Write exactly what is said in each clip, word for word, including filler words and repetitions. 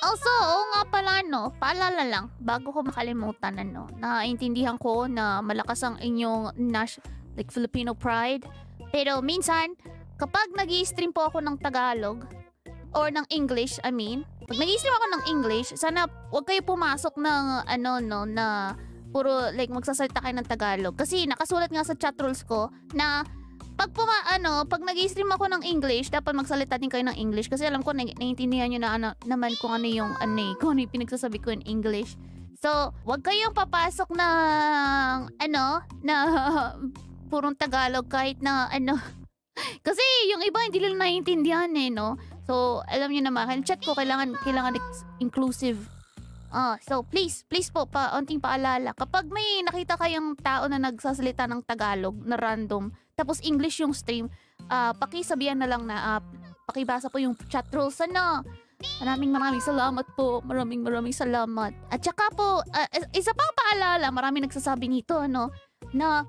Also, oo nga pala, no, paalala lang, bago ko makalimutan, ano, naintindihan ko na malakas ang inyong nas like Filipino pride. Pero minsan, kapag nag-i-stream po ako ng Tagalog, or ng English, I mean, pag nag-i-stream ako ng English, sana huwag kayo pumasok ng, ano, no, na puro, like, magsasalita kayo ng Tagalog. Kasi nakasulat nga sa chat rules ko na pag puma, ano, pag nag-i-stream ako ng English, dapat magsalita din kayo ng English. Kasi alam ko, na naiintindihan nyo na ano, naman kung ano yung, ano, kung ano yung pinagsasabi ko in English. So, wag kayong papasok ng, ano, na purong Tagalog kahit na, ano. Kasi yung iba hindi nila naiintindihan eh, no? So, alam nyo naman, chat ko, kailangan, kailangan inclusive. Ah, so please, please po, pa, onting paalala. Kapag may nakita kayong tao na nagsasalita ng Tagalog na random, tapos English yung stream, uh, pakisabihan na lang na, uh, pakibasa po yung chat rules. Sana, maraming maraming salamat po. Maraming maraming salamat. At saka po, uh, isa pang paalala, maraming nagsasabi nito, ano, na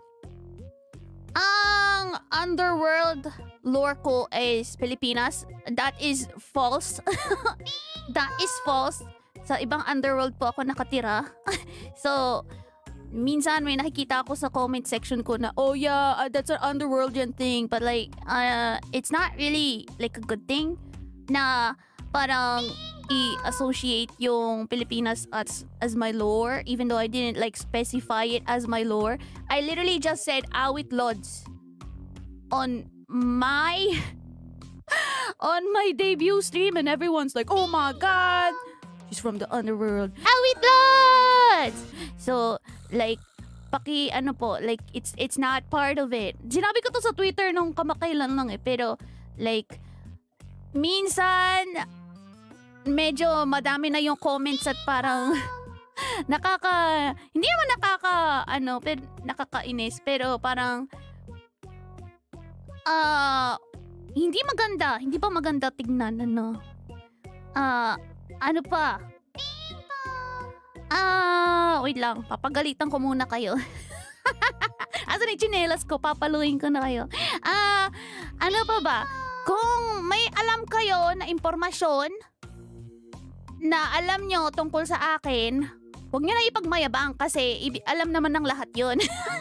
ang underworld lore ko is Pilipinas. That is false. That is false. Sa ibang underworld po ako nakatira. So, minsan may nakikita ako sa comment section ko na, oh yeah, uh, that's an underworld yan thing. But like, uh, it's not really like a good thing na parang i-associate yung Pilipinas as, as my lore, even though I didn't like specify it as my lore. I literally just said awit lods on my on my debut stream, and everyone's like, oh my god, she's from the underworld. Awit lods! So, like, paki, ano po, like, it's it's not part of it. Sinabi ko to sa Twitter nung kamakailan lang eh, pero, like, minsan, medyo madami na yung comments at parang nakaka, hindi naman nakaka, ano, pero nakakainis, pero parang, ah, uh, hindi maganda, hindi pa maganda tignan, ano. Ah, uh, ano pa? Ah, uh, wait lang, papagalitan ko muna kayo. Asa na yung tsinelas ko, papaluin ko na kayo. Ah, uh, ano pa ba? Kung may alam kayo na impormasyon na alam nyo tungkol sa akin, huwag nyo na ipagmayabang kasi alam naman ng lahat yun.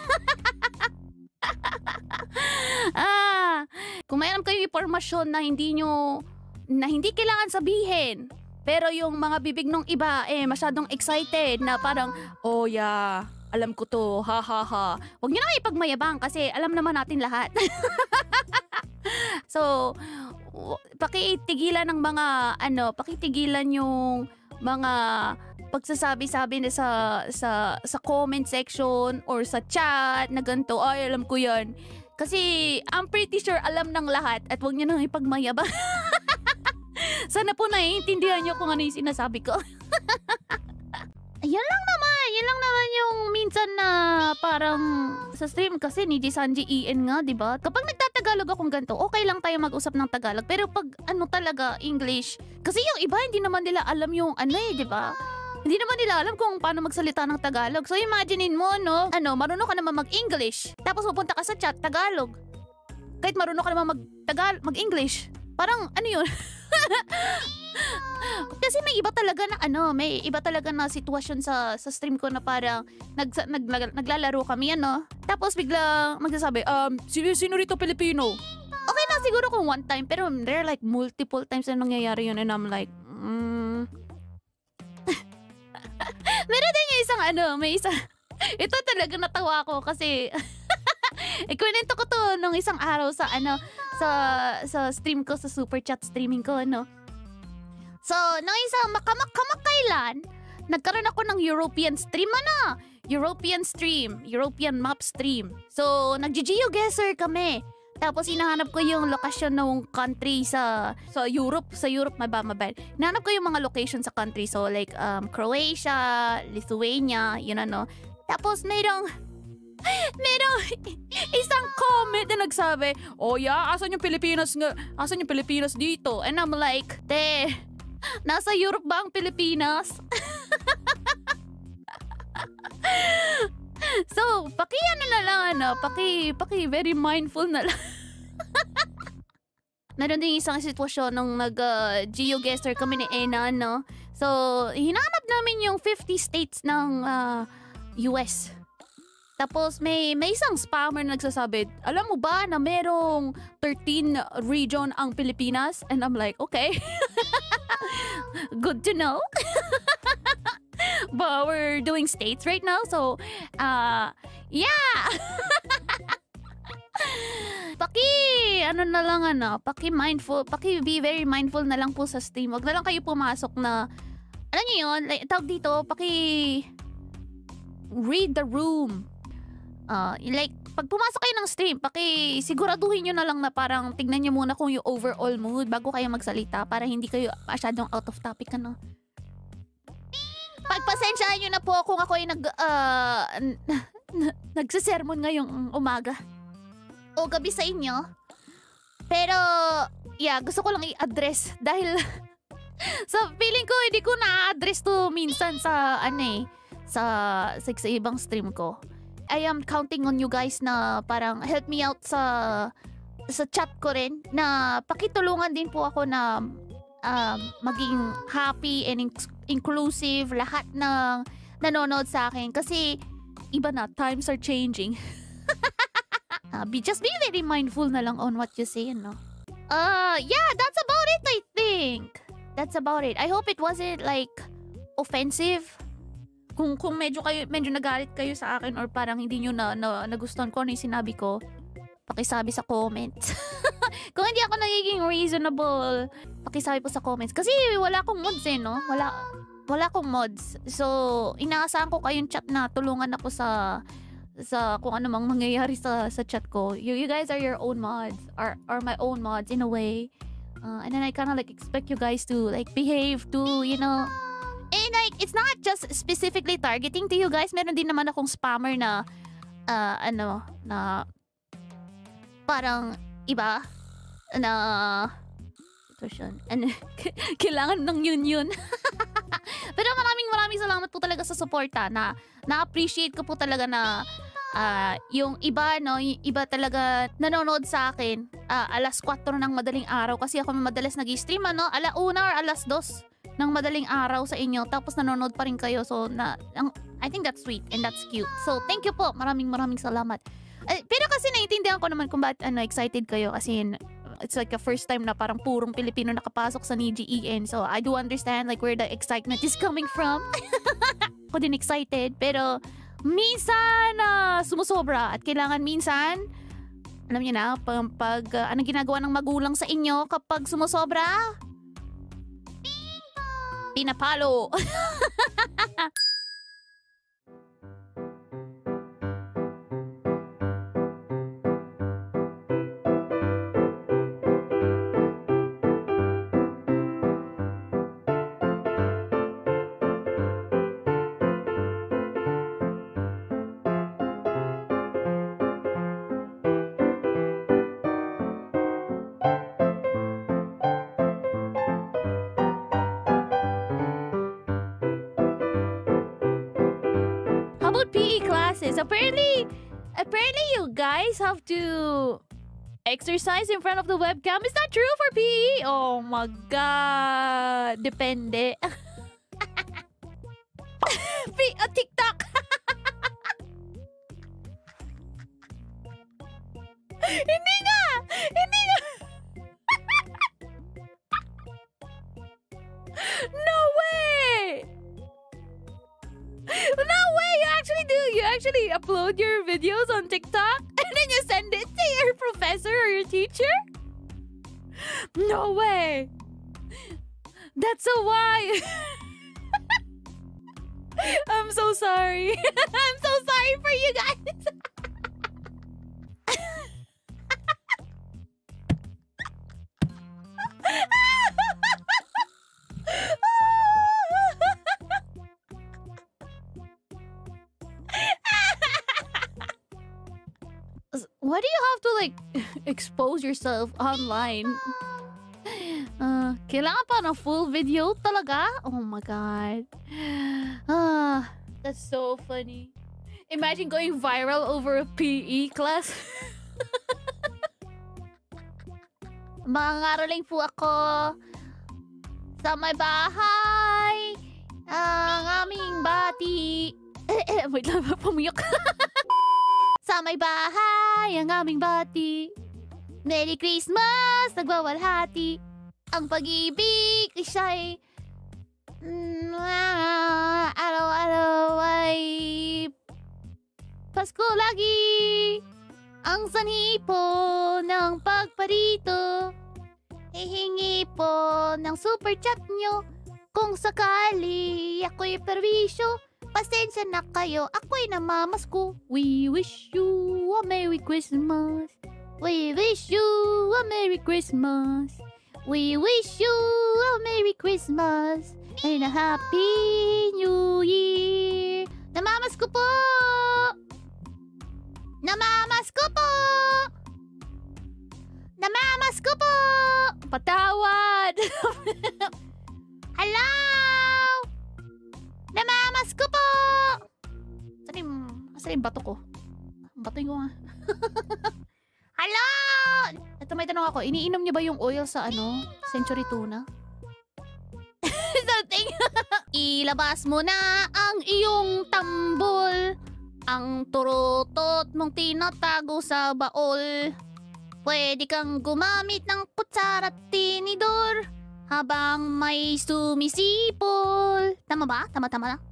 Ah, kung may alam kayo impormasyon na hindi nyo, na hindi kailangan sabihin, pero yung mga bibig ng iba eh masyadong excited na parang, oh yeah, alam ko to, ha ha ha. Huwag nyo na ipagmayabang kasi alam naman natin lahat. So, pakitigilan ng mga, ano, pakitigilan yung mga pagsasabi-sabi na sa, sa, sa comment section or sa chat na ganito, ay, alam ko yan. Kasi, I'm pretty sure alam ng lahat at huwag nyo nang ipagmayabang. Sana po naiintindihan nyo kung ano yung sinasabi ko. Yan lang naman. Yan lang naman yung minsan na parang sa stream kasi NIJISANJI E N nga, diba? Kapag nagtatagalog akong ganito, okay lang tayo mag-usap ng Tagalog. Pero pag ano talaga, English, kasi yung iba hindi naman nila alam yung ano eh, diba? Hindi naman nila alam kung paano magsalita ng Tagalog. So imaginein mo, no? Ano, marunong ka naman mag-English. Tapos pupunta ka sa chat, Tagalog. Kahit marunong ka naman mag-Tagal, mag-English. Parang ano yun? Kasi may iba talaga na ano, may iba talaga na sitwasyon sa sa stream ko na parang nag, nag, nag, naglalaro kami, ano. Tapos biglang magsasabi, um, sino, sino rito Pilipino? Okay na siguro kung one time, pero there are like multiple times na nangyayari yun and I'm like, mm. Meron din yung isang ano, may isa, ito talaga natawa ko kasi ikwento ko to nung isang araw sa ano, sa sa stream ko, sa super chat streaming ko, ano. So, nung isang makamakailan, nagkaroon ako ng European stream, ano? European stream, European map stream. So, nag-geoguesser kami. Tapos, hinahanap ko yung lokasyon ng country sa sa Europe. Sa Europe, maba, maba. Hinahanap ko yung mga location sa country. So, like, um, Croatia, Lithuania, yun ano. Tapos, mayroong, mayroong isang comment na nagsabi, oh yeah, asan yung Pilipinas nga? Asan yung Pilipinas dito? And I'm like, te, nasa Europe ba ang Pilipinas? So, paki ano na lang, ano, paki, paki very mindful na lang. Meron din isang sitwasyon nung nag-geoguesser uh, kami ni Ena, no? So, hinanap namin yung fifty states ng uh, U S. Tapos may may isang spammer na nagsasabi, alam mo ba na merong thirteen region ang Pilipinas? And I'm like, okay. Good to know. But we're doing states right now, so uh yeah. Paki ano na lang ano, paki mindful, paki be very mindful na lang po sa stream. Wag na lang kayo pumasok na alam niyo yun, like, tawag dito, paki read the room. Uh, like, pag pumasok kayo ng stream, paki siguraduhin nyo na lang na parang tignan nyo muna kung yung overall mood bago kayo magsalita para hindi kayo masyadong out of topic, ano. Pagpasensyahan nyo na po kung ako yung nag, uh, nagsisermon ngayong umaga o gabi sa inyo. Pero, yeah, gusto ko lang i-address dahil so, feeling ko hindi ko na-address to minsan sa, ano eh, sa, sa, sa ibang stream ko. I am counting on you guys na parang help me out sa sa chat ko rin na pakitulungan din po ako na um, maging happy and in inclusive lahat ng nanonood sa akin kasi iba na, times are changing. uh, be, just be very mindful na lang on what you say, no? Uh, yeah, that's about it, I think. That's about it. I hope it wasn't like offensive. Kung, kung medyo kayo medyo nagalit kayo sa akin or parang hindi nyo na, na nagustuhan ko ano yung sinabi ko, pakisabi sa comments. Kung hindi ako nagiging reasonable, pakisabi po sa comments. Kasi wala akong mods eh, no? Wala, wala akong mods. So, inaasahan ko kayong chat na tulungan ako sa sa kung ano mang mangyayari sa, sa chat ko. You, you guys are your own mods. Are, are my own mods in a way. Uh, and then I kind of like expect you guys to like behave to, you know. And like, it's not just specifically targeting to you guys. Meron din naman akong spammer na, uh, ano, na parang iba na situation. And kailangan ng yun-yun. Pero maraming maraming salamat po talaga sa suporta na na-appreciate ko po talaga na uh, yung iba, no, yung iba talaga nanonood sa akin uh, alas kwatro ng madaling araw kasi ako madalas nag-stream, ano, ala una or alas dos ng madaling araw sa inyo tapos nanonood pa rin kayo. So, na, ang, I think that's sweet and that's cute. So, thank you po. Maraming maraming salamat. Eh, pero kasi naiintindihan ko naman kung bakit ano, excited kayo kasi it's like a first time na parang purong Pilipino nakapasok sa N I J I S A N J I. So, I do understand like where the excitement is coming from. Ako din excited. Pero, minsan uh, sumusobra at kailangan minsan alam niyo na, pag, pag uh, anong ginagawa ng magulang sa inyo kapag sumusobra? Pinapalo. How about P E classes? Apparently, apparently you guys have to exercise in front of the webcam. Is that true for P E? Oh my god. Depende. P uh, TikTok. Hindi nga! Hindi nga! No way! No way! You actually do! You actually upload your videos on TikTok and then you send it to your professor or your teacher? No way! That's so why! I'm so sorry. I'm so sorry for you guys. Why do you have to like expose yourself online? Uh, kailangan pa ng full video talaga? Oh my god. Ah, that's so funny. Imagine going viral over a P E class. Mangaraling po ako sa may bahay. ang aming bati. Eh, eh, wait lang, pumiyok. Sa may bahay, ang aming bati. Merry Christmas, nagwawalhati. Ang pag-ibig ay siya'y mm, ah, araw-araw ay Pasko lagi. Ang sanhi po ng pagparito. Hihingi po ng super chat nyo. Kung sakali ako'y perwisyo, pasensya na kayo, ako'y namamasko. We wish you a Merry Christmas. We wish you a Merry Christmas. We wish you a Merry Christmas and a Happy New Year. Namamasko po! Namamasko po! Namamasko po! Patawad! Hello! Namamasko po! Saan yung, saan yung bato ko? Bato ko nga. Hello! Ito may tanong ako, iniinom niyo ba yung oil sa ano? Century Tuna? Something. Ilabas mo na ang iyong tambol. Ang turutot mong tinatago sa baol. Pwede kang gumamit ng kutsara at tinidor habang may sumisipol. Tama ba? Tama-tama na?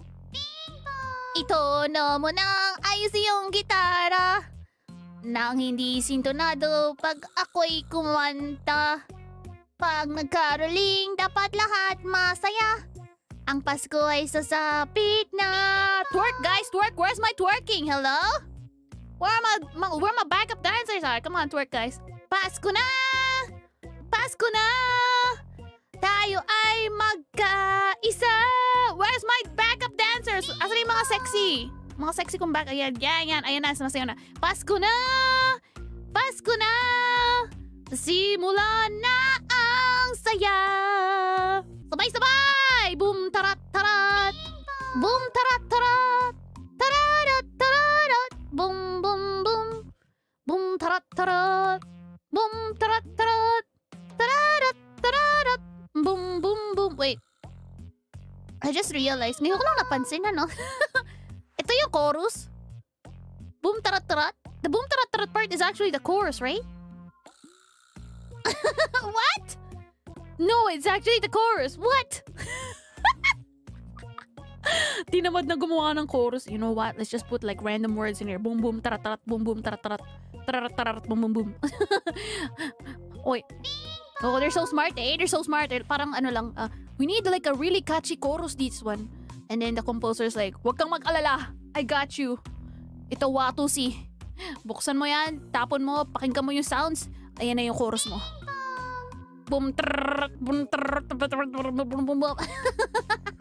Itono mo nang ayos yung gitara nang hindi sintonado pag ako'y kumanta. Pag nagkaroling, dapat lahat masaya. Ang Pasko ay sasapit na. Twerk, guys! Twerk! Where's my twerking? Hello? Where are my, my, where are my backup dancers are? Come on, twerk, guys. Pasko na! Pasko na! Tayo ay magkaisa! Where's my backup dancers? Asan yung mga sexy? Mga sexy kong back. Ayan, yan, yan. Ayan na, sumasayo na. Pasko na! Pasko na! Simulan na ang saya! Sabay-sabay! Boom, tarat, tarat! Boom, tarat, tarat! Tararat, tararat! Boom, boom, boom! Boom, tarat, tarat! Boom, tarat, tarat! Tararat, tararat! Boom, boom, boom! Wait. I just realized, ngayon ko lang napansin, ano? Ito yung chorus. Boom, tarat, tarat. The boom, tarat, tarat part is actually the chorus, right? What? No, it's actually the chorus. What? Tinamad na gumawa ng chorus. You know what? Let's just put like random words in here. Boom, boom, tarat, tarat. Boom, boom, tarat, tarat. Tarat, tarat, boom, boom, boom. Oy. Oh, they're so smart eh. They're so smart. Eh. Parang ano lang, uh, we need like a really catchy chorus this one. And then the composer's like, wag kang mag-alala. I got you. Ito watu si. Buksan mo yan, tapon mo, pakinggan mo yung sounds. Ayan na yung chorus mo. Boom, trrrr, boom, trrrr, boom, boom, boom.